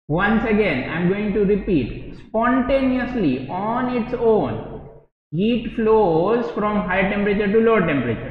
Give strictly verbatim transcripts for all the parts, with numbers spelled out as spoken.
Once again, I'm going to repeat, spontaneously on its own, heat flows from high temperature to low temperature.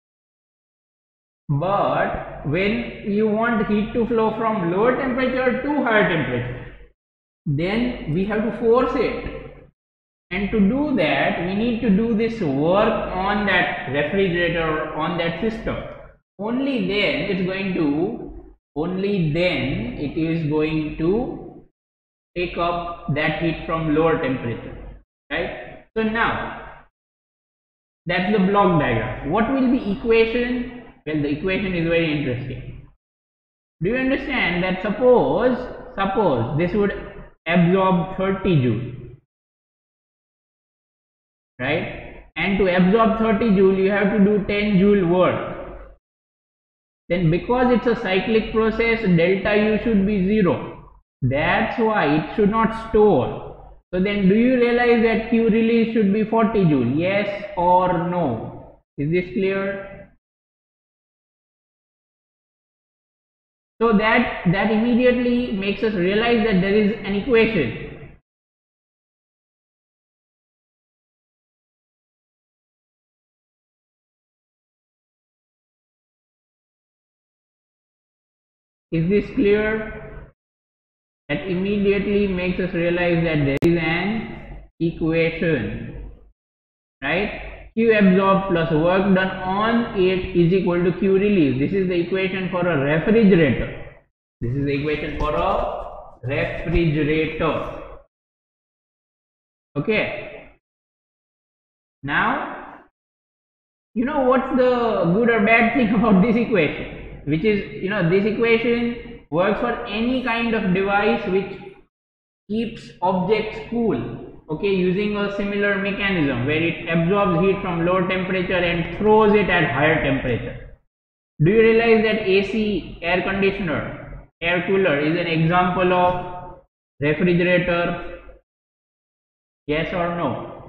But when you want heat to flow from lower temperature to higher temperature, then we have to force it. And to do that, we need to do this work on that refrigerator, on that system. Only then it's going to, only then it is going to take up that heat from lower temperature, right? So now, that's the block diagram. What will be equation? Well, the equation is very interesting. Do you understand that suppose, suppose this would absorb thirty joule, right? And to absorb thirty joule, you have to do ten joule work. Then because it's a cyclic process, delta U should be zero. That's why it should not store. So then do you realize that Q release should be forty joule? Yes or no? Is this clear? So that, that immediately makes us realize that there is an equation. Is this clear? That immediately makes us realize that there is an equation, right? Q absorbed plus work done on it is equal to Q release. This is the equation for a refrigerator. This is the equation for a refrigerator. Okay. Now, you know what's the good or bad thing about this equation? Which is, you know, this equation works for any kind of device which keeps objects cool. Okay, using a similar mechanism where it absorbs heat from low temperature and throws it at higher temperature. Do you realize that A C, air conditioner, air cooler is an example of refrigerator? Yes or no?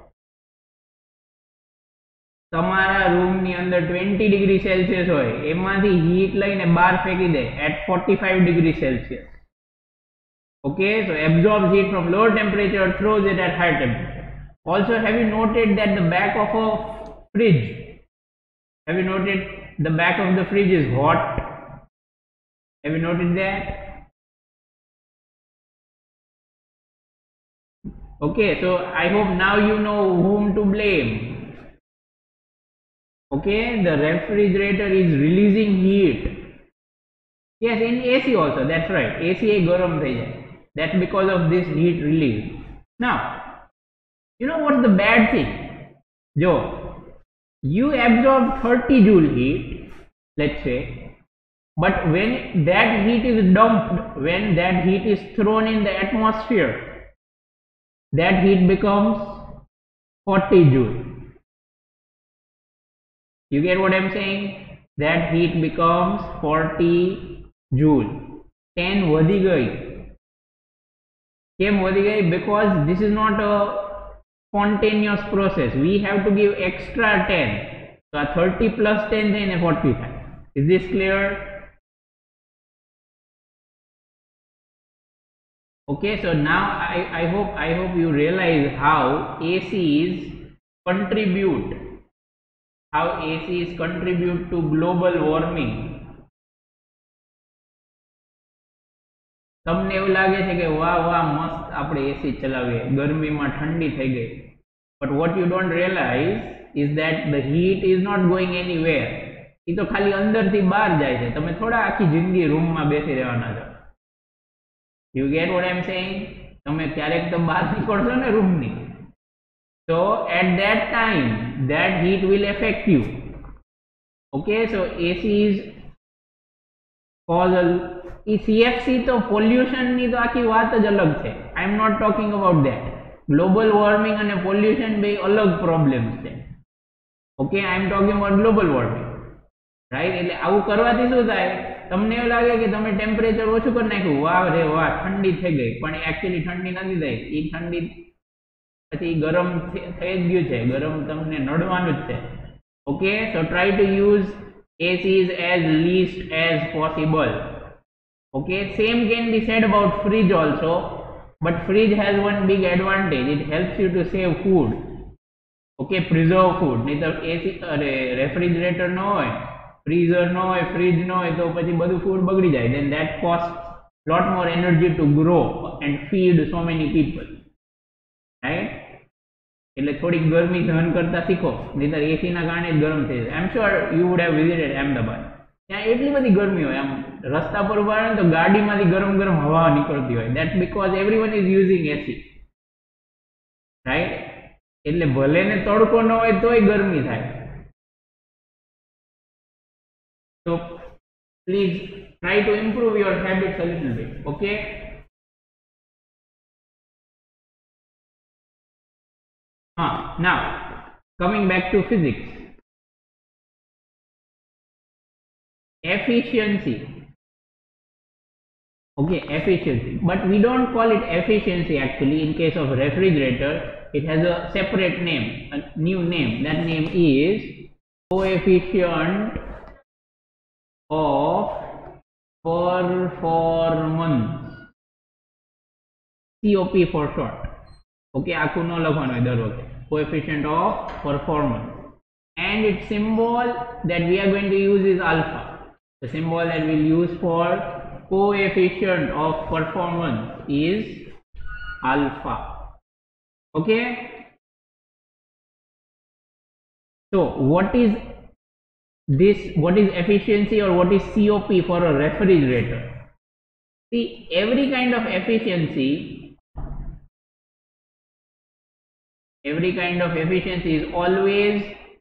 તમારા room ની અંદર twenty degree Celsius હોય, એમાંથી heat લઈને બહાર ફેંકી દે at forty-five degree Celsius. Okay, so absorbs heat from lower temperature, throws it at higher temperature. Also, have you noted that the back of a fridge, have you noted the back of the fridge is hot? Have you noted that? Okay, so I hope now you know whom to blame. Okay, the refrigerator is releasing heat. Yes, in A C also, that's right. A C garam thai jai. That's because of this heat release. Now, you know what's the bad thing? Joe, you absorb thirty joule heat, let's say, but when that heat is dumped, when that heat is thrown in the atmosphere, that heat becomes forty joule. You get what I'm saying? That heat becomes forty joule. ten વધી ગઈ. કેમ વધી ગઈ? Because this is not a spontaneous process. We have to give extra ten. So thirty plus ten then forty-five. Is this clear? Okay, so now I, I hope I hope you realize how A Cs contribute, how A Cs contribute to global warming. તમને એવું લાગે છે કે વાહ વાહ મસ્ત આપણે એસી ચલાવીએ, ગરમીમાં ઠંડી થઈ ગઈ. But what you don't realize is that the heat is not going anywhere. એ તો ખાલી અંદરથી બહાર જાય છે. તમે થોડા આખી જિંદગી રૂમમાં બેસી રહેવાના છો. You get what I'm saying? તમે ક્યારેક તો બહાર નીકળશો ને રૂમની. So at that time, that heat will affect you. Okay, so A C is causal. E C F C તો પોલ્યુશન ની તો આખી વાત જ અલગ છે. I am not talking about that. Global warming અને pollution બે અલગ પ્રોબ્લેમ્સ છે. Okay, I am talking about global warming. Right? એટલે આવું કરવાથી શું થાય? તમને એવું લાગે કે તમે ટેમ્પરેચર ઓછું કરી નાખ્યું, વાહ રે વાહ ઠંડી થઈ ગઈ, પણ એકચ્યુઅલી ઠંડી નથી થઈ. એ ઠંડી પછી ગરમ થઈ જ ગયું છે, ગરમ તમને નડવાનું જ છે. Okay, so try to use A Cs as least as possible. Okay, same can be said about fridge also, but fridge has one big advantage. It helps you to save food. Okay, preserve food. नहीं तो AC अरे refrigerator न होय, freezer न होय, fridge न होय तो પછી બધું food બગડી જાય. Then that costs lot more energy to grow and feed so many people, right? એટલે થોડીક ગરમી સહન કરતા શીખો, નહીતર એસી ના કારણે જ ગરમ થઈ જાય. I am sure you would have visited Ahmedabad. ત્યાં એટલી બધી ગરમી હોય, આમ રસ્તા પર ઉભા રહે તો ગાડીમાંથી ગરમ ગરમ હવા નીકળતી હોય. That's because everyone is using AC, right? એટલે ભલે ને તડકો ન હોય તોય ગરમી થાય. So please try to improve your habits a little bit. Okay. Ah, now coming back to physics. Efficiency. Okay, efficiency. But we don't call it efficiency actually in case of refrigerator. It has a separate name, a new name. That name is coefficient of performance. C O P for short. Okay, આખું ન લખવાનું હોય દર વખતે. Coefficient of performance. And its symbol that we are going to use is alpha. The symbol that we'll use for coefficient of performance is alpha. Okay. So what is this? What is efficiency or what is C O P for a refrigerator? See, every kind of efficiency, every kind of efficiency is always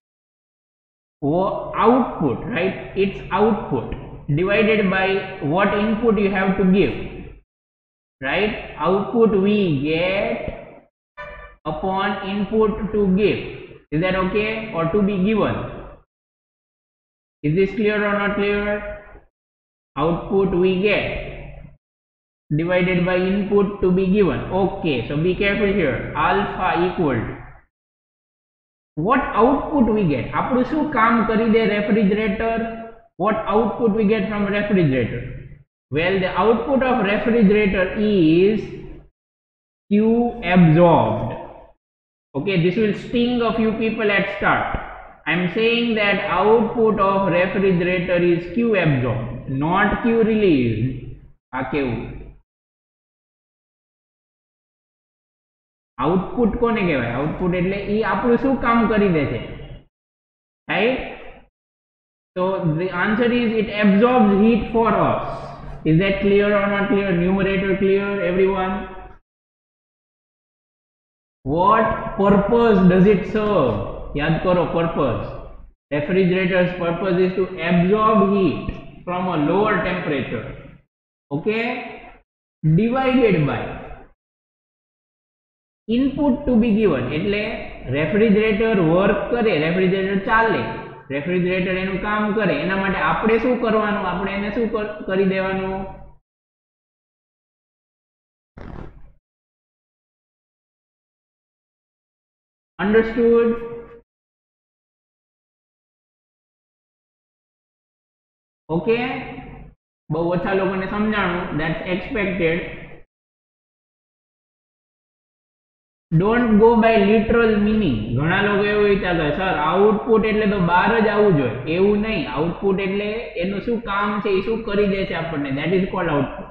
output, right? It's output divided by what input you have to give, right? Output we get upon input to give. Is that okay? Or to be given? Is this clear or not clear? Output we get divided by input to be given. Okay, so be careful here. Alpha equal to what output we get. આપણું શું કામ કરી દે refrigerator? What output we get from refrigerator? Well, the output of refrigerator is Q absorbed. Okay, this will sting a few people at start. I am saying that output of refrigerator is Q absorbed, not Q released. આ કેવું? Output કોને કહેવાય? Output એટલે એ આપણું શું કામ કરી દે છે, right? So the answer is it absorbs heat for us. Is that clear or not clear? Numerator clear, everyone? What purpose does it serve? याद करो purpose. Refrigerator's purpose is to absorb heat from a lower temperature. Okay? Divided by input to be given. એટલે refrigerator work કરે, refrigerator ચાલે, refrigerator એનું કામ કરે, એના માટે આપણે શું કરવાનું? આપણે એને શું કરી દેવાનું? Understood? Okay? બહુ ઓછા લોકોને સમજાણું. That's expected. Don't go by literal meaning. ઘણા લોકો એવું વિચારતા સર આઉટપુટ એટલે તો બહાર જ આવવું જોઈએ. એવું નહીં. આઉટપુટ એટલે એનું શું કામ છે, એ શું કરી દે છે આપણને. That is called output.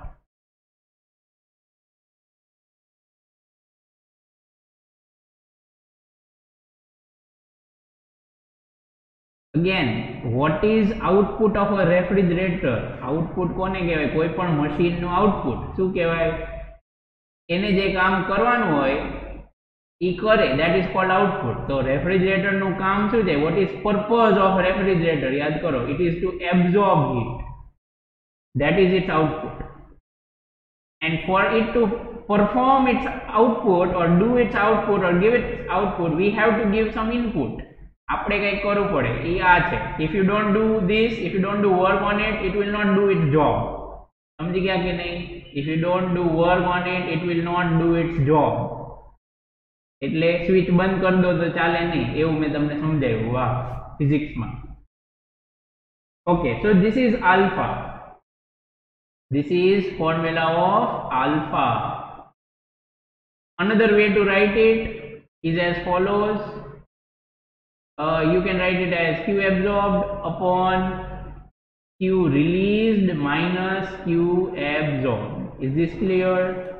Again, what is output of a refrigerator? Output કોને કહેવાય? કોઈ પણ મશીનનું આઉટપુટ શું કહેવાય? એને જે કામ કરવાનું હોય ઈ કરે, that is called output. So refrigerator નું કામ શું છે? What is purpose of refrigerator? યાદ કરો, it is to absorb heat. That is its output. And for it to perform its output or do its output or give its output, we have to give some input. આપણે કંઈક કરવું પડે. એ આ છે. If you don't do this, if you don't do work on it, it will not do its job. સમજી ગયા કે નહીં? If you don't do work on it, it will not do its job. એટલે switch બંધ કરી દો તો ચાલે નહીં, એવું મેં તમને સમજાવ્યું. વાહ, ફિઝિક્સમાં. Okay, so this is alpha. This is formula of alpha. Another way to write it is as follows. Uh, you can write it as Q absorbed upon Q released minus Q absorbed. Is this clear?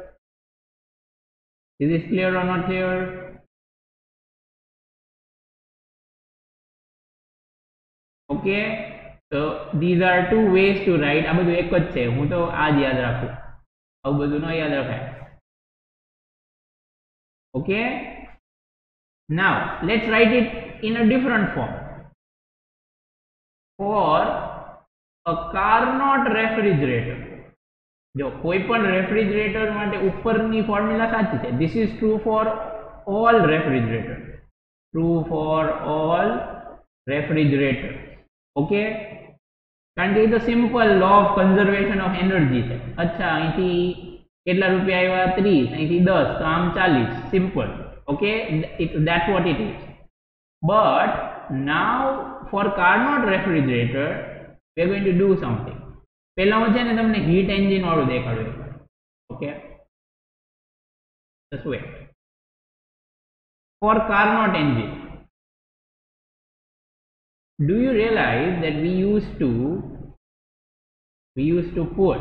Is this clear or not clear? Okay, so these are two ways to write. આ બધું એક જ છે, હું તો આ જ યાદ રાખું, આવું બધું ન યાદ રખાય. Okay, now let's write it in a different form. For a Carnot refrigerator, જો કોઈ પણ રેફ્રિજરેટર માટે ઉપરની ફોર્મ્યુલા સાચી છે. This is true for all refrigerators. True for all refrigerators. Okay, કારણ કે એ તો simple law of conservation of energy છે. અચ્છા, અહીંથી કેટલા રૂપિયા આવ્યા? ત્રીસ, અહીંથી દસ, તો આમ ચાલીસ. Simple. Okay, that's what it is. But now for Carnot refrigerator we are going to do something. પહેલા હું છે ને તમને હીટ એન્જિન વાળું દેખાડું. Okay, just wait. For Carnot engine, do you realize that we used to we used to put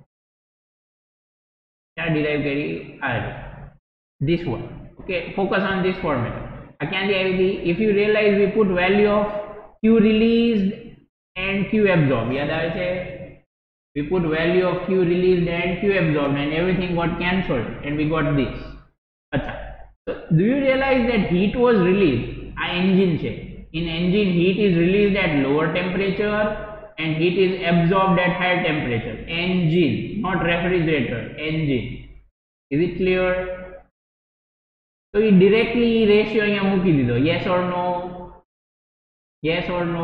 क्या derive करी आ this one. Okay, focus on this formula. If you realize we put value of Q released and Q absorbed, याद आवे छे? We put value of Q released and Q absorbed and everything got cancelled and we got this. अच्छा, so do you realize that heat was released? Uh engine छे. In engine, heat is released at lower temperature and heat is absorbed at higher temperature. Engine, not refrigerator. Engine. Is it clear? So we directly ratio here મૂકી દીધો. Yes or no? Yes or no?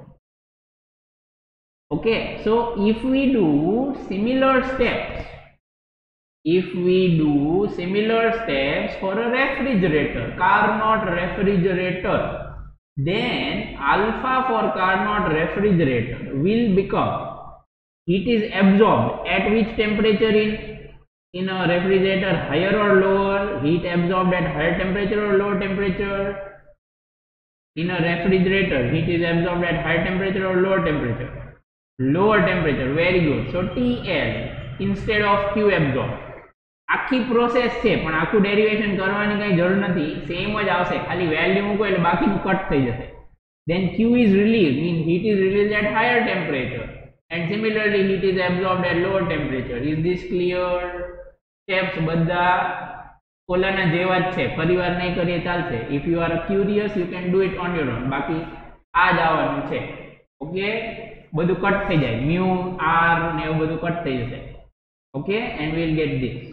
Okay. So if we do similar steps, if we do similar steps for a refrigerator, Carnot refrigerator, then alpha for Carnot refrigerator will become heat is absorbed at which temperature in in a refrigerator, higher or lower? Heat absorbed at higher temperature or lower temperature? In a refrigerator, heat is absorbed at higher temperature or lower temperature? Lower temperature. Very good. So T L instead of Q absorbed. આખી process છે પણ આખું derivation કરવાની કઈ જરૂર નથી, same જ આવશે, ખાલી વેલ્યુ મૂકો એટલે બાકીનું કટ થઈ જશે. Then Q is released, means heat is released at higher temperature and similarly heat is absorbed at lower temperature. Is this clear? Steps બધા ઓલાના જેવા જ છે, ફરીવાર નહીં કરીએ ચાલશે. If you are curious you can do it on your own. બાકી આ જ આવવાનું છે. ઓકે, બધું કટ થઈ જાય, mu r ને એવું બધું કટ થઈ જશે. Okay, and we will get this.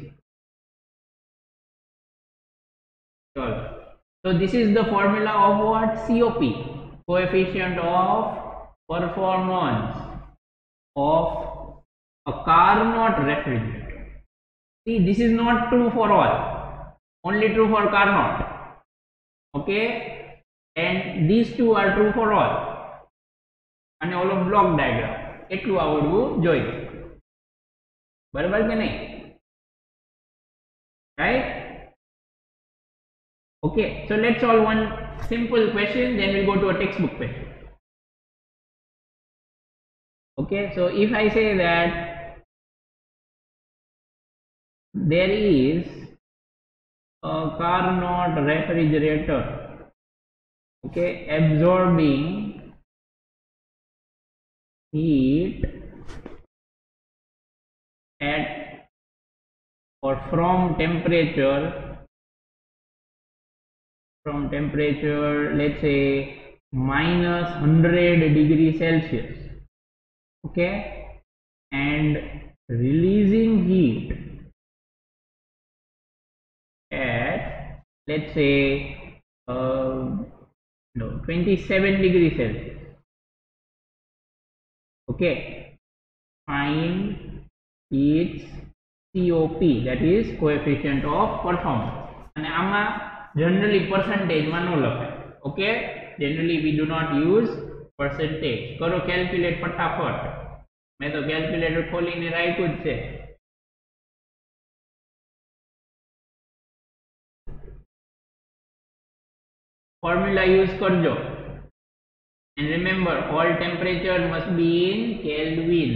So this is the formula of what? C O P, coefficient of performance of a Carnot refrigerator. See, this is not true for all, only true for Carnot. Okay, and these two are true for all. અને ઓલો block diagram એટલું આવડવું જોઈએ. બરાબર કે નહીં? Right? Okay, so let's solve one simple question, then we'll go to a textbook question. Okay, so if I say that there is a Carnot refrigerator, okay, absorbing heat at or from temperature from temperature let's say minus one hundred degree Celsius, okay, and releasing heat at let's say uh, no twenty-seven degree Celsius. Okay, find its C O P, that is coefficient of performance. And આમાં generally percentage માં ન લખાય. Okay, generally we do not use percentage. કરો calculate ફટાફટ. मैं तो कैलक्युलेटर खोलीने राख्યું જ છે. ફોર્મ્યુલા યુઝ કરજો. and remember all temperature must be in Kelvin.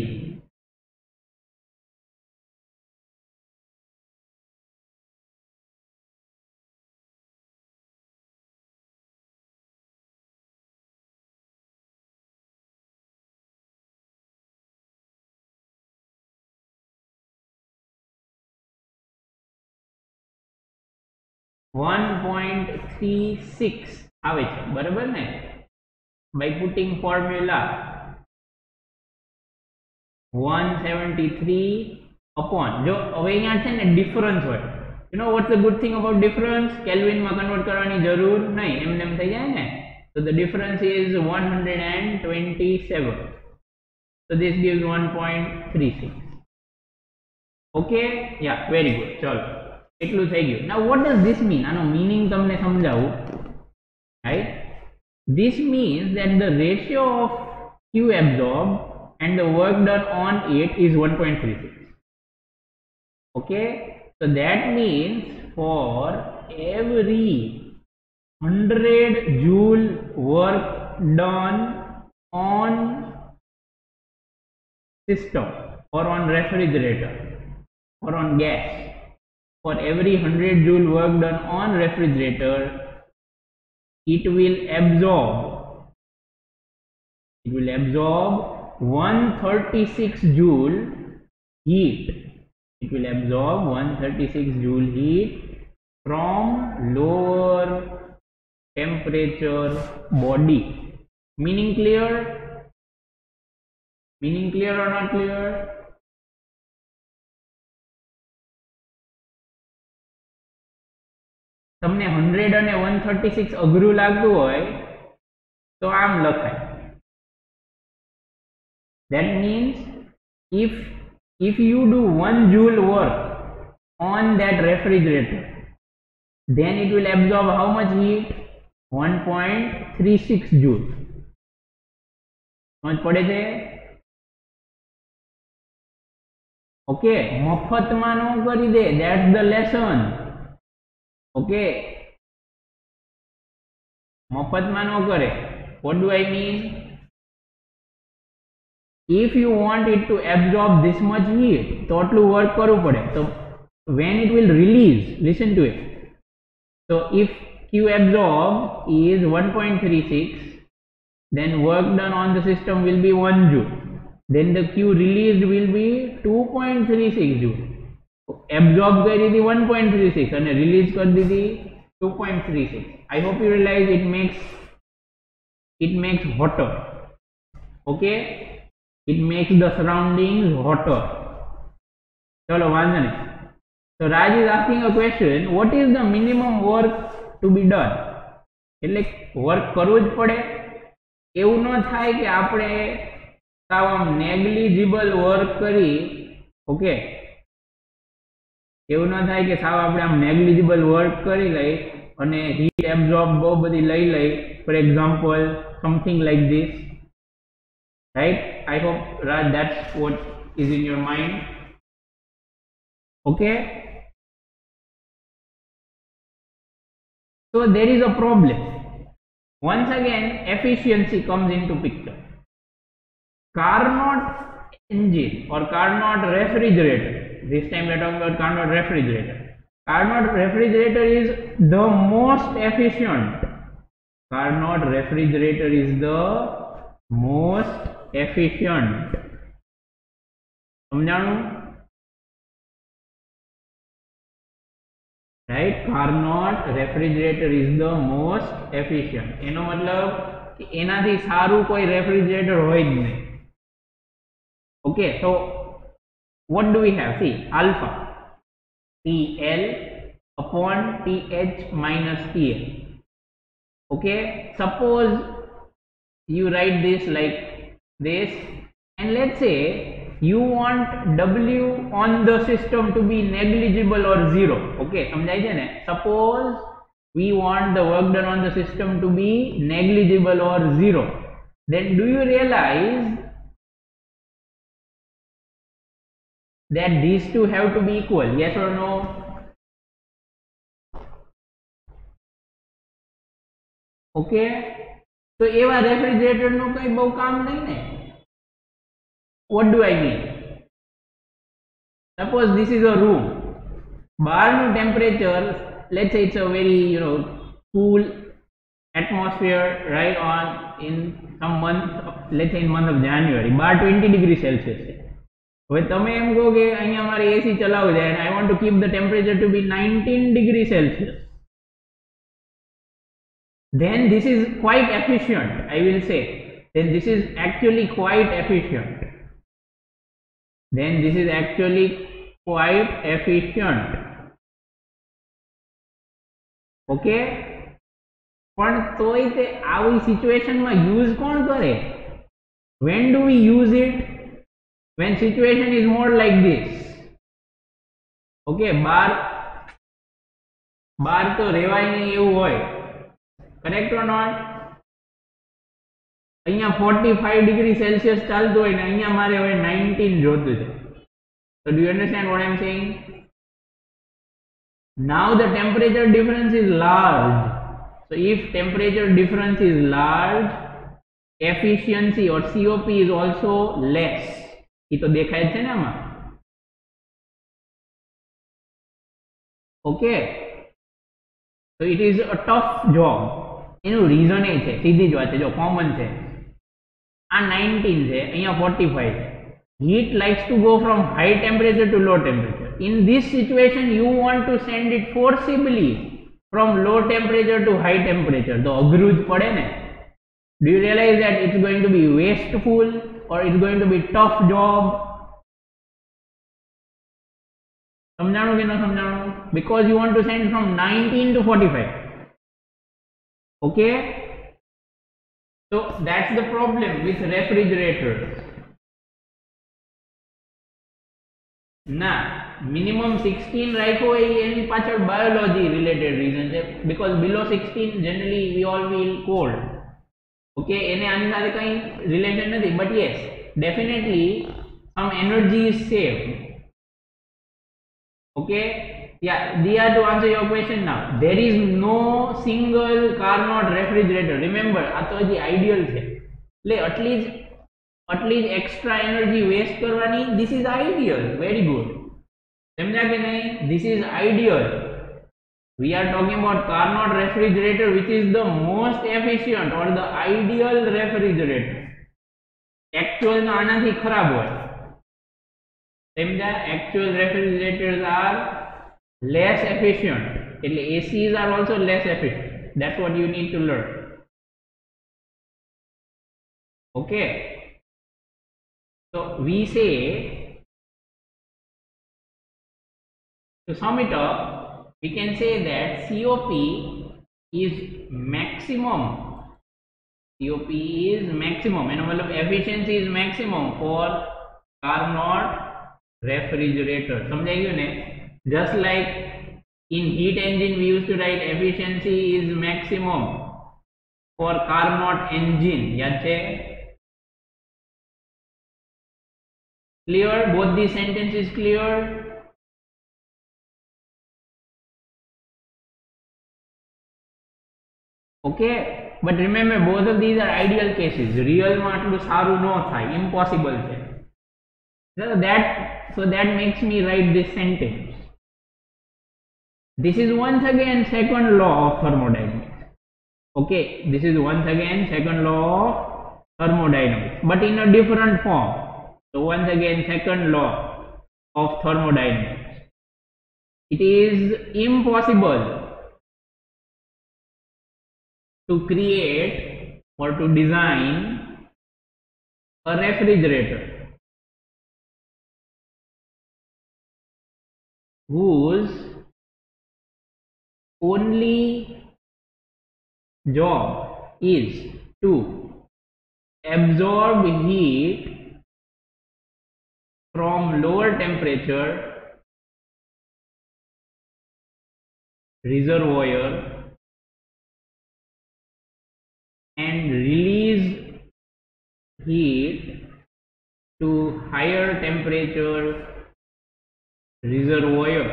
one point three six આવે છે બરાબર ને by putting formula one seventy-three upon જો હવે અહીંયા છે ને ડિફરન્સ હોય you know what's the good thing about difference kelvin માં કન્વર્ટ કરવાની જરૂર નહીં એમને એમ થઈ જાય ને so the difference is one hundred twenty-seven so this gives one point three six okay yeah very good ચલો એટલું થઈ ગયું. Now what does this mean? આનો મીનિંગ તમને સમજાવું. Right? This means that the ratio of Q absorbed and the work done on it is one point three six. Okay? So that means for every one hundred joule work done on system or on refrigerator or on gas, for every one hundred joule work done on refrigerator, it will absorb, it will absorb one hundred thirty-six joule heat. It will absorb one hundred thirty-six joule heat from lower temperature body. Meaning clear? Meaning clear or not clear? તમને one hundred અને one thirty-six અઘરું લાગતું હોય તો આમ લખાય. That means if if you do one joule work on that refrigerator, then it will absorb how much heat? one point three six joule. સમજ પડે છે? ઓકે, મફતમાં ન કરી દે. That's the lesson. Okay, મફતમાં ન કરે. What do I mean? If you want it to absorb this much heat, તો આટલું વર્ક કરવું પડે. So when it will release, listen to it. So if Q absorb is one point three six, then work done on the system will be one joule. Then the Q released will be two point three six joule. Absorb કરી દીધી one point three six અને release કરી દીધી two point three six. I hope you realize it makes it makes hotter. Okay, it makes the surroundings hotter. ચલો વાંધો નહીં. So Raj is asking a question, what is the minimum work to be done? એટલે work કરવું જ પડે. એવું ન થાય કે આપણે સાવ આમ નેગ્લિજિબલ વર્ક કરી. ઓકે, એવું ન થાય કે સાવ આપણે આમ નેગ્લિજિબલ વર્ક કરી લઈ અને હીટ એબ્ઝોર્બ બહુ બધી લઈ લઈ. For example something like this. Right? I hope Raj that's what is in your mind. Okay, so there is a problem. Once again efficiency comes into picture. Carnot engine or Carnot refrigerator, this time we are talking about Carnot refrigerator. Carnot refrigerator is the most efficient. Carnot refrigerator is the most efficient. સમજાણું? Right? Carnot refrigerator is the most efficient. એનો મતલબ કે એનાથી સારું કોઈ refrigerator હોય જ નહીં. Okay, so what do we have? See, alpha T L upon T H minus T L. Okay, suppose you write this like this, and let's say you want W on the system to be negligible or zero. Okay, સમજાય છે ને? Suppose we want the work done on the system to be negligible or zero. Then do you realize that these two have to be equal? Yes or no? Okay, so એવા refrigerator નું કઈ બહુ કામ નહીં ને. What do I mean? Suppose this is a room. બહારનું temperature, let's say it's a very, you know, cool atmosphere right on in some month, let's say in month of January. બહાર twenty degree Celsius છે. હવે તમે એમ કહો કે અહીંયા મારે એસી ચલાવવું છે and I want to keep the temperature to be nineteen degree Celsius. Then this is quite efficient, I will say. Then this is actually quite efficient. Then this is actually quite efficient. Okay? પણ તોય તે આવી સિચ્યુએશનમાં use કોણ કરે? When do we use it? When situation is more like this. Okay, બાર બાર તો રેવાય નહીં એવું હોય. Correct or not? અહીંયા forty-five degree Celsius ચાલતું હોય ને અહીંયા મારે હવે nineteen જોતું છે. So do you understand what I am saying? Now the temperature difference is large. So if temperature difference is large, efficiency or C O P is also less. એ તો દેખાય છે ને આમાં. Okay. So it is a tough job. એનું reason એ છે, સીધી જ વાત છે, જો કોમન છે. આ nineteen છે, અહીંયા forty-five છે. Heat likes to go from high temperature to low temperature. In this situation, you want to send it forcibly from low temperature to high temperature. તો અઘરું જ પડે ને. Do you realize that it's going to be wasteful or it's going to be tough job? સમજાણું કે ન સમજાણું? Because you want to send from nineteen to forty-five. Okay, so that's the problem with refrigerators. ના minimum sixteen રાખો એ એની પાછળ biology related reason છે, because below sixteen generally we all feel cold. Okay, એને આની સાથે કઈ relation નથી, but yes, definitely some energy is saved. Okay, yeah, Diya, to answer your question now, there is no single Carnot refrigerator. Remember, આ તો હજી ideal છે. એટલે આટલી જ આટલી જ extra energy waste કરવાની, this is ideal. Very good. સમજ્યા કે નહીં? This is ideal. We are talking about Carnot refrigerator, which is the most efficient or the ideal refrigerator. Actual તો આનાથી ખરાબ હોય. સમજ્યા? Actual refrigerators are less efficient. એટલે A Cs are also less efficient. That's what you need to learn. Okay. So we say, to sum it up, we can say that C O P is maximum. C O P is maximum. એનો મતલબ efficiency is maximum for Carnot refrigerator. સમજાઈ ગયું ને? Just like in heat engine we used to write efficiency is maximum for Carnot engine. યાદ છે? Clear? Both these sentences clear? Okay, but remember both of these are ideal cases. Real માં આટલું સારું ન થાય, impossible છે. So that so that makes me write this sentence. This is once again second law of thermodynamics. Okay, this is once again second law of thermodynamics, but in a different form. So once again second law of thermodynamics. It is impossible to create or to design a refrigerator whose only job is to absorb heat from lower temperature reservoir and release heat to higher temperature reservoir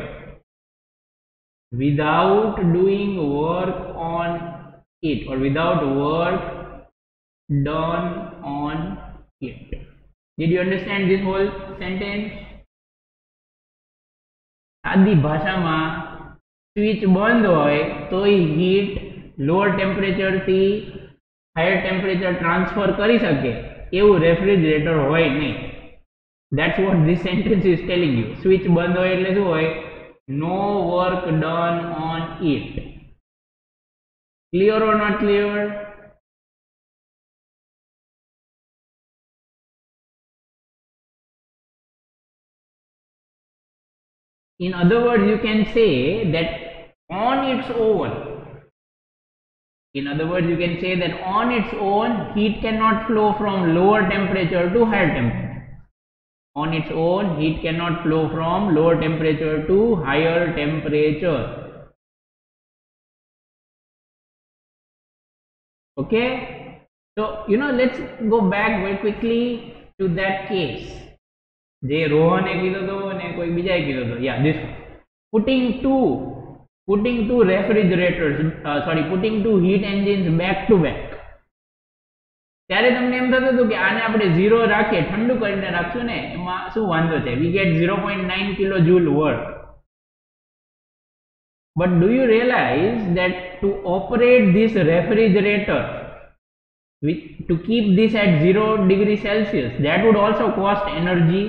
without doing work on it or without work done on it. Did you understand this whole sentence? સાદી ભાષામાં switch બંધ હોય તો heat lower temperature થી higher temperature transfer કરી શકે એવું refrigerator હોય નહીં. That's what this sentence is telling you. Switch બંધ હોય એટલે શું હોય? No work done on it. Clear or not clear? In other words, you can say that on its own, in other words, you can say that on its own, heat cannot flow from lower temperature to higher temperature. On its own, heat cannot flow from lower temperature to higher temperature. Okay? So, you know, let's go back very quickly to that case. જે રોહને કીધો તો ને કોઈ બીજાએ કીધો તો યા this putting two putting two refrigerators uh, sorry putting two heat engines back to back. ત્યારે તમને એમ થતું હતું કે આને આપણે ઝીરો રાખીએ ઠંડુ કરીને રાખશું ને એમાં શું વાંધો છે? We get zero point nine kilojoule work. But do you realize that to operate this refrigerator, with, to keep this at zero degree Celsius, that would also cost energy.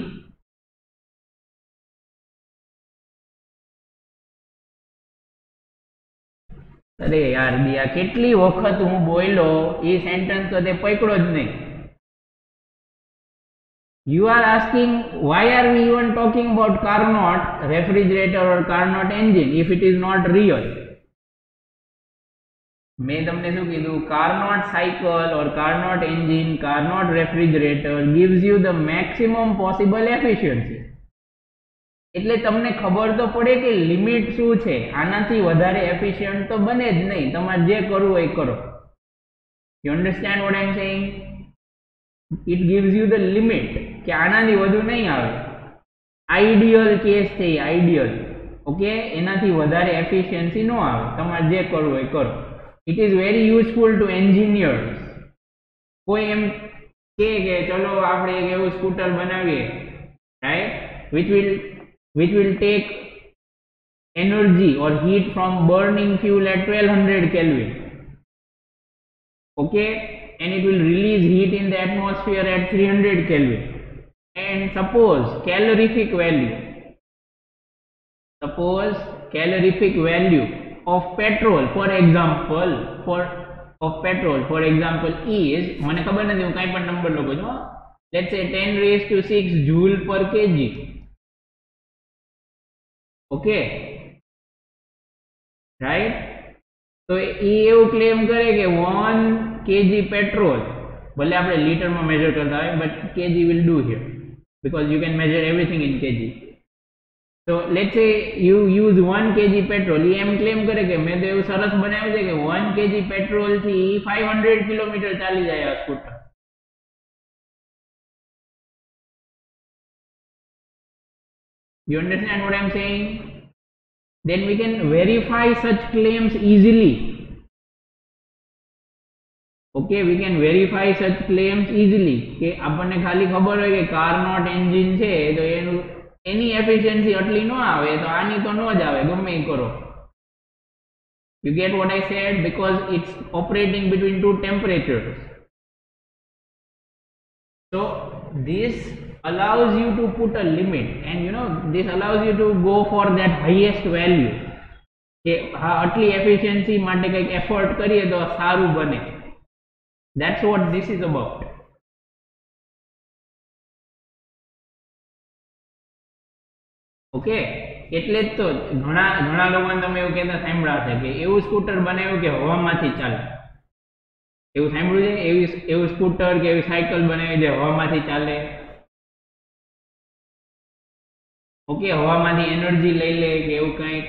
અરે યાર દિયા કેટલી વખત હું બોલ્યો એ સેન્ટેન્સ તો તે પકડો જ નહીં. You are asking why are we even talking about Carnot refrigerator or Carnot engine if it is not real? मैं तमने शू कीधु? Carnot cycle or Carnot engine, Carnot refrigerator gives you the maximum possible efficiency. એટલે તમને ખબર તો પડે કે limit શું છે. આનાથી વધારે એફિશિયન્ટ તો બને જ નહીં. તમારે જે કરવું હોય કરો. You understand what I am saying? It gives you the limit કે આનાથી વધુ નહીં આવે. આઈડિયલ કેસ છે આઈડિયલ. ઓકે, એનાથી વધારે એફિશિયન્સી ન આવે. તમારે જે કરવું હોય કરો. It is very useful to engineers. કોઈ એમ કહે કે ચલો આપણે એક એવું સ્કૂટર બનાવીએ, right, which will which will take energy or heat from burning fuel at twelve hundred Kelvin. Okay, and it will release heat in the atmosphere at three hundred Kelvin. And suppose calorific value, suppose calorific value of petrol, for example, for of petrol, for example, is, મને ખબર નથી હું કાંઈ પણ number લખું છું, let's say ten raised to six joule per kg. Okay, right? તો એ એવું ક્લેમ કરે કે one kg petrol, ભલે આપણે લીટરમાં મેજર કરતા હોય, but kg will do here because you can measure everything in kg. So let's say you use one kg petrol. એ એમ ક્લેમ કરે કે મેં તો એવું સરસ બનાવ્યું છે કે one kg પેટ્રોલ થી five hundred કિલોમીટર ચાલી જાય આ scooter. You understand what I am saying? Then we can verify such claims easily. Okay, we can verify such claims easily. કે આપણને ખાલી ખબર હોય કે Carnot engine છે તો એનું એની એફિશિયન્સી આટલી ન આવે તો આની તો ન જ આવે ગમે એ કરો. You get what I said? Because it's operating between two temperatures. So this allows you to put a limit, and you know this allows you to go for that highest value. કે હા આટલી efficiency માટે કંઈક effort કરીએ તો સારું બને. That's what this is about. Okay, એટલે જ તો ઘણા ઘણા લોકોને તમે એવું કહેતા સાંભળ્યા છે કે એવું સ્કૂટર બનાવ્યું કે હવામાંથી ચાલે. એવું સાંભળ્યું છે? એવું એવું સ્કૂટર કે એવી સાયકલ બનાવી જે હવામાંથી ચાલે. ઓકે, હવામાંથી એનર્જી લઈ લે કે એવું કંઈક,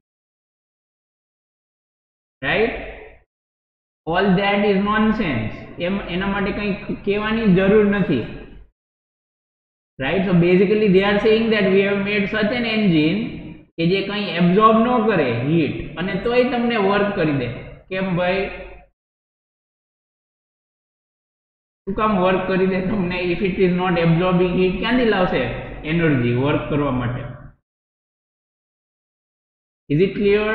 right? All that is nonsense. એમ એના માટે કંઈ કહેવાની જરૂર નથી, right? So basically they are saying that we have made such an engine કે જે કંઈ એબ્ઝોર્બ ન કરે હીટ અને તોય તમને વર્ક કરી દે. કેમ ભાઈ? શું કામ વર્ક કરી દે તમને? If it is not absorbing heat ક્યાંથી લાવશે એનર્જી વર્ક કરવા માટે? Is it clear?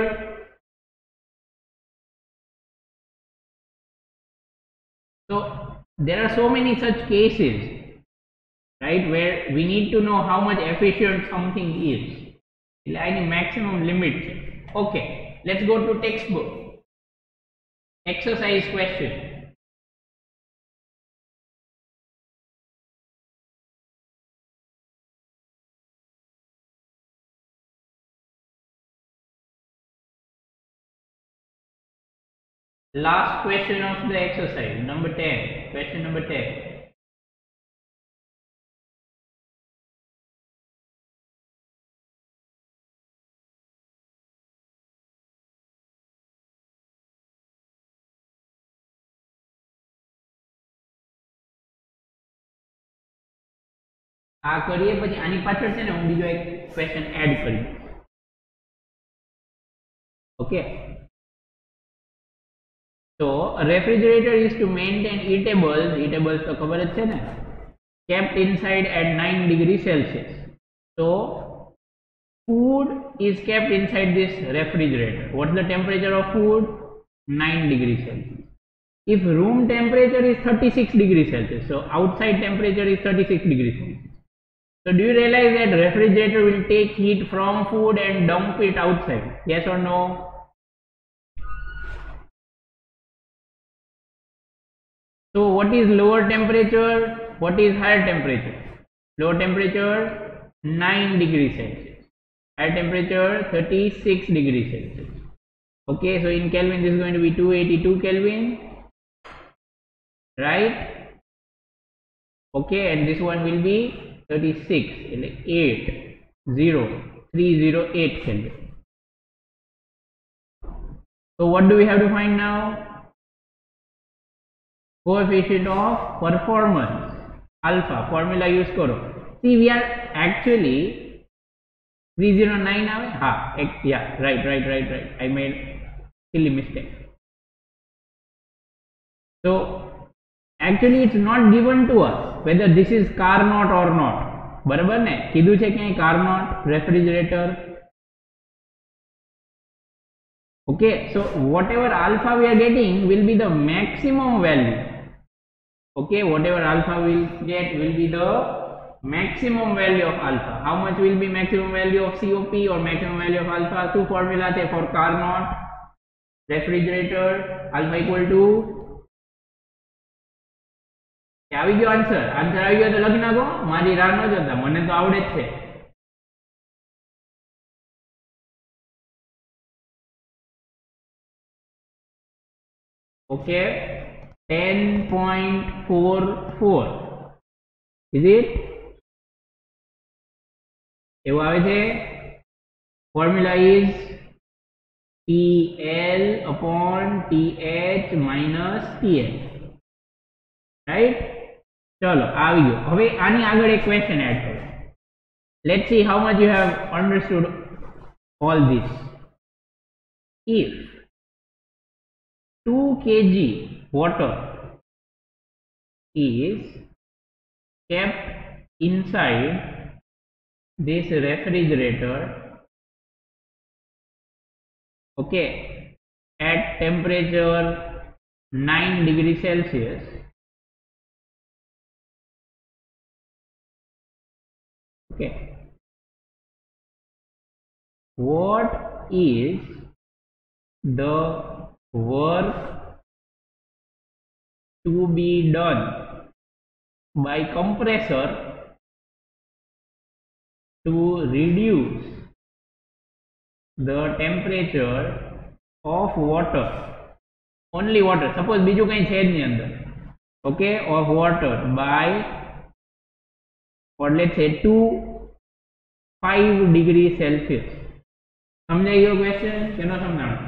So there are so many such cases, right, where we need to know how much efficient something is. Any maximum limit. Okay, let's go to textbook. Exercise question. Last question of the exercise, number ten. Question number ten. આ કરીએ પછી આની પાછળ છે ને હું બીજો એક ક્વેશ્ચન એડ કરી. Okay, so a refrigerator is to maintain eatables, eatables તો ખબર જ છે ને, kept inside at nine degrees Celsius. So food is kept inside this refrigerator. What's the temperature of food? nine degrees Celsius. If room temperature is thirty-six degrees Celsius, so outside temperature is thirty-six degrees Celsius. So do you realize that refrigerator will take heat from food and dump it outside? Yes or no? So what is lower temperature? What is higher temperature? Lower temperature nine degrees Celsius. Higher temperature thirty-six degrees Celsius. Okay, so in Kelvin this is going to be two hundred eighty-two Kelvin, right? Okay, and this one will be thirty-six, eight zero three zero eight Kelvin. So what do we have to find now? Coefficient of performance, alpha. Formula use karo. See, we are actually three oh nine ave? Ha, yeah, right, right, right, right. I made silly mistake. So actually it's not given to us whether this is Carnot or not. બરાબર ને? કીધું છે કે Carnot refrigerator. Okay, so whatever alpha we are getting will be the maximum value. Okay, whatever alpha we will get will be the maximum value of alpha. How much will be maximum value of C O P or maximum value of alpha? Two formula છે for Carnot refrigerator. Alpha equal to, આવી ગયો answer? Answer આવી ગયો તો લખી નાખો. મારી રાહ ન જોતા, મને તો આવડે જ છે. Okay, ten point four four. Is it? એવું આવે છે. Formula is T L upon T H minus T H. Right? ચલો આવી ગયો. હવે આની આગળ એક ક્વેશ્ચન એડ કરો. Let's see how much you have understood all this. If two kilograms water is kept inside this refrigerator, okay, at temperature nine degrees Celsius, okay, what is the work to be done by compressor to reduce the temperature of water? Only water. Suppose બીજું કંઈ છે જ નહીં અંદર. Okay, of water by, or let's say two five degrees Celsius. સમજાઈ ગયો question કે ન સમજાણો?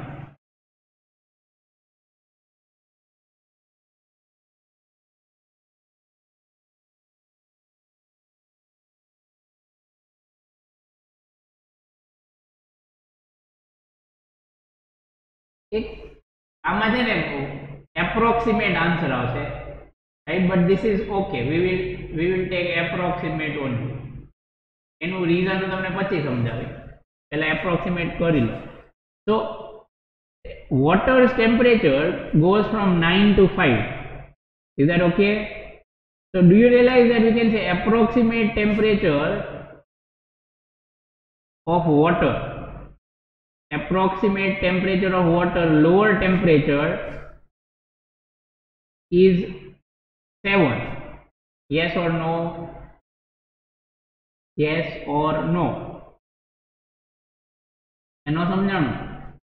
એક આમાં છે ને એપ્રોક્સિમેટ આન્સર આવશે, right, but this is okay, we will we will take approximate only. એનું રીઝન તમને પછી સમજાવી, પહેલા એપ્રોક્સિમેટ કરી લો. So water's temperature goes from nine to five. Is that okay? So do you realize that we can say approximate temperature of water, approximate temperature of water, lower temperature is seven. Yes or no? Yes or no? એનો સમજાણું.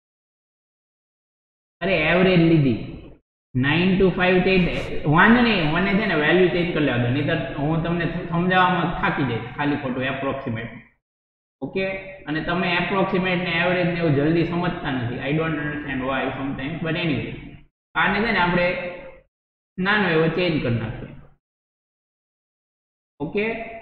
અરે average લીધી, nine two five change, વાંધો નહીં, મને છે ને value change કરી લેવા દો, નહીં તો હું તમને સમજાવવામાં થાકી જઈશ ખાલી ખોટું એપ્રોક્સિમેટ. ઓકે, અને તમે એપ્રોક્સિમેટ ને એવરેજ ને એવું જલ્દી સમજતા નથી. I don't understand why sometimes, but anyway આને છે ને આપણે નાનો એવો ચેન્જ કરી નાખીએ. ઓકે,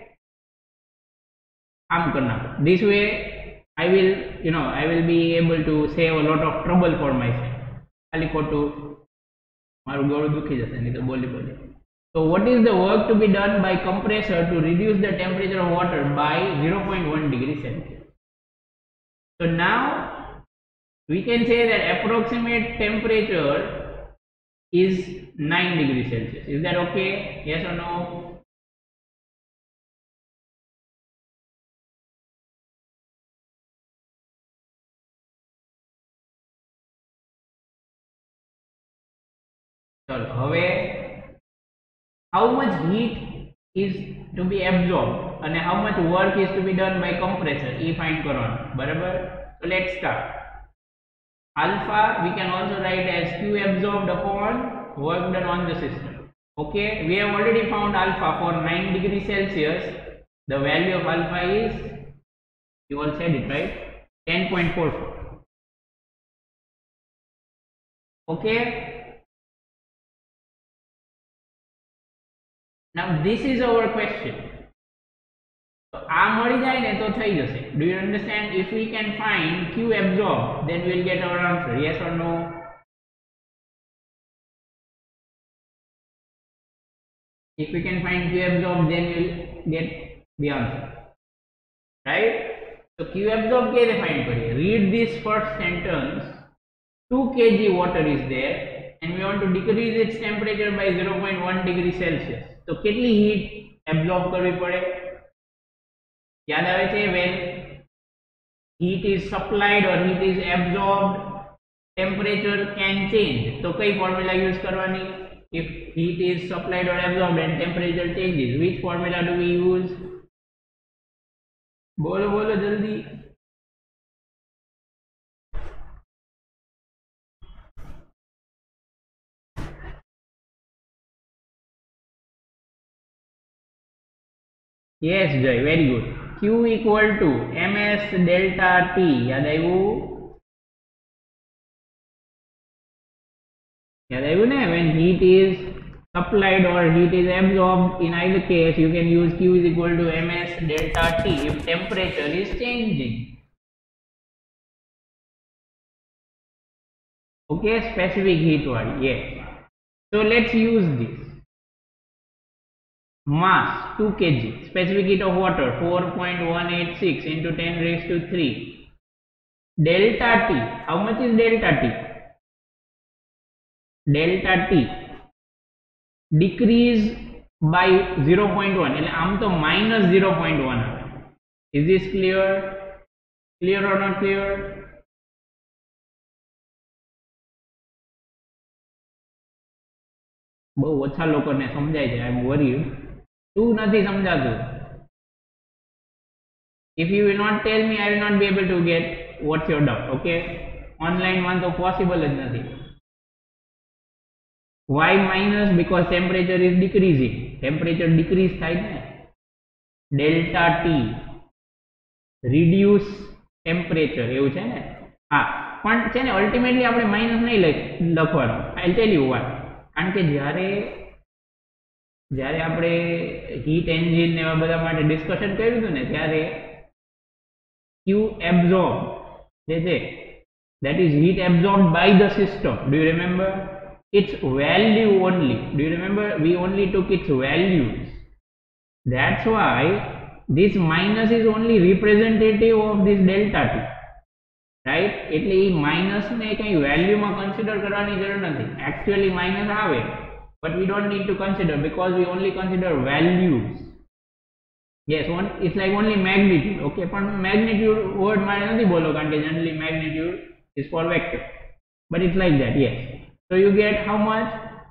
આમ કરી નાખો. This way I will, you know, I will be able to save a lot of trouble for myself. ખાલી ખોટું મારું ગળું દુખી જશે નહીં તો બોલી બોલી. So what is the work to be done by compressor to reduce the temperature of water by zero point one degree Celsius? So now we can say that approximate temperature is nine degrees Celsius. Is that okay? Yes or no? ચલો હવે how much heat is to be absorbed and how much work is to be done by compressor e find કરવાનું, બરાબર? So let's start. Alpha we can also write as Q absorbed upon work done on the system. Okay, we have already found alpha for nine degrees Celsius. The value of alpha is, you all said it right, ten point four four. Okay, now this is our question. So આ મળી જાય ને તો થઈ જશે. Do you understand? If we can find Q absorbed, then we will get our answer. Yes or no? If we can find Q absorbed, then we will get the answer, right? So Q absorbed कैसे find करिए? Read this first sentence. two kilograms water is there and we want to decrease its temperature by zero point one degree Celsius. तो कितनी heat absorb करवी पड़े? याद आवे छे? when heat is supplied or heat is absorbed, temperature can change. तो कई formula use करवानी? if heat is supplied or absorbed and temperature changes, which formula do we use? बोलो बोलो जल्दी. Yes Jay, very good. Q equal to ms delta T. याद आयु? याद आयु ने? when heat is supplied or heat is absorbed, in either case you can use Q is equal to ms delta T if temperature is changing. Okay, specific heat one. Yes. So let's use this. Mass two kilograms, specific heat of water four point one eight six into ten raised to three. Delta T, how much is delta T? Delta T decrease by zero point one, એટલે આમ તો minus zero point one. Is this clear? Clear or not clear? બહુ ઓછા લોકોને સમજાય છે. I am worried. તું નથી સમજાતું. If you will not tell me, I will not be able to get what's your doubt. Okay, online માં તો possible જ નથી. Why minus? Because temperature is decreasing. Temperature decrease થાય ને. Delta T reduce temperature એવું છે ને. હા, પણ છે ને અલ્ટિમેટલી આપણે માઇનસ નહીં લખવાનું. I'll tell you why. કારણ કે જ્યારે જ્યારે આપણે હીટ એન્જિન ને એવા બધા માટે ડિસ્કશન કર્યું હતું ને, ત્યારે Q absorb જે છે that is heat absorbed by the system. Do you remember? Its value only. Do you remember? We only took its values. That's why this minus is only representative of this delta T. Right? એટલે એ minus ને કઈ વેલ્યુમાં consider કરવાની જરૂર નથી. Actually minus આવે, but we don't need to consider because we only consider values. Yes, one it's like only magnitude. Okay, પણ magnitude word મારે નથી બોલો કારણ કે generally magnitude is for vector, but it's like that. Yes, so you get how much?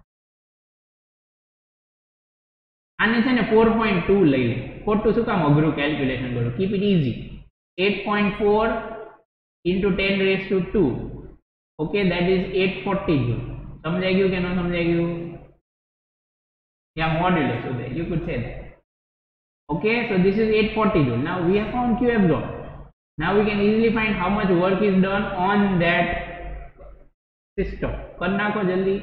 આને છે ને four point two લઈ લે. ખોટું શું કામ અઘરું કેલ્ક્યુલેશન કરો? Keep it easy. eight point four into ten raised to two. Okay, that is eight forty joule. સમજાઈ ગયું કે ન સમજાઈ ગયું? Yeah, modulus. So there you could say that. Okay, so this is eight forty joule. Now we have found Q absorbed. Now we can easily find how much work is done on that system. कर नाखो जल्दी.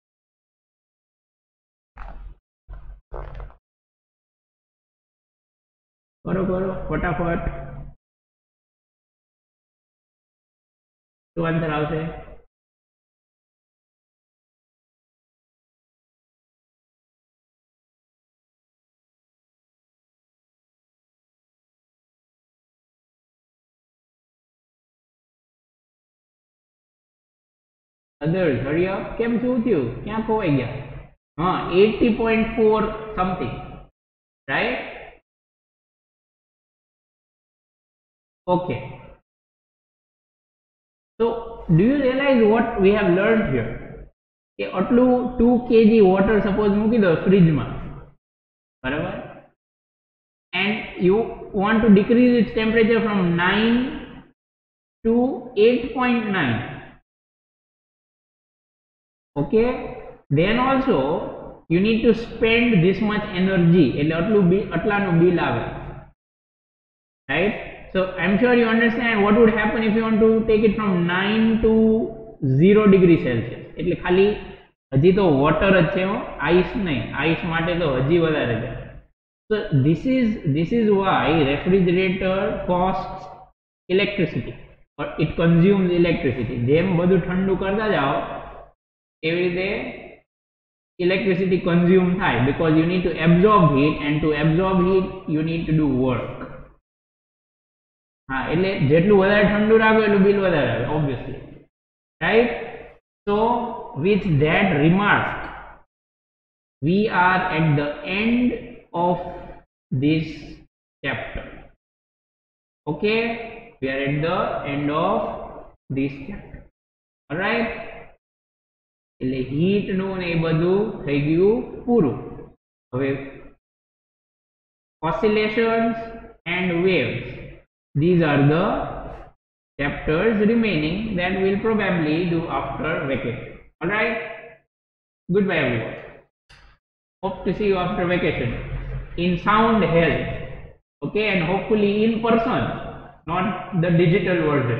करो करो फटाफट. શું answer આવશે? Others, hurry up. કેમ શું થયું? ક્યાં ખોવાઈ ગયા? હા, eighty point four something, right? Okay. So, do you realize what we have learned here? કે આટલું two kilograms water suppose મૂકી દો ફ્રીજમાં, બરાબર? And you want to decrease its temperature from nine to eight point nine. Okay, then also you need to spend this much energy. એટલે આટલું આટલાનું bill આવે, right? So I'm sure you understand what would happen if you want to take it from nine to zero degree Celsius. એટલે ખાલી હજી તો water જ છે, ice નહીં. ice માટે તો હજી વધારે છે. So this is this is why refrigerator costs electricity or it consumes electricity. જેમ બધું ઠંડુ કરતા જાઓ એવી રીતે electricity consume થાય, because you need to absorb heat, and to absorb heat you need to do work. હા, એટલે જેટલું વધારે ઠંડુ રાખો એટલું બિલ વધારે આવે, obviously, right? So with that remark we are at the end of this chapter. Okay, we are at the end of this chapter. All right, એટલે હીટ નું ને એ બધું થઈ ગયું પૂરું. હવે oscillations and waves, these are the chapters remaining that we'll probably do after vacation. All right, goodbye everyone. Hope to see you after vacation in sound health. Okay, and hopefully in person, not the digital version.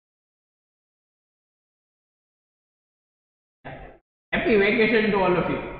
Happy vacation to all of you.